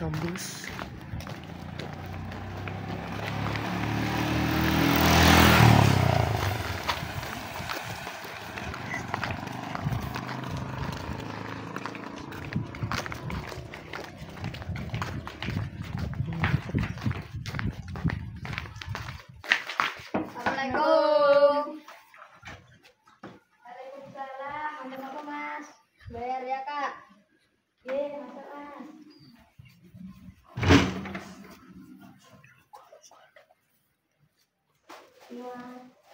tembus. Assalamualaikum. Waalaikumsalam. Ada apa Mas? Bayar ya Kak? Iya, masuk Mas. Iya.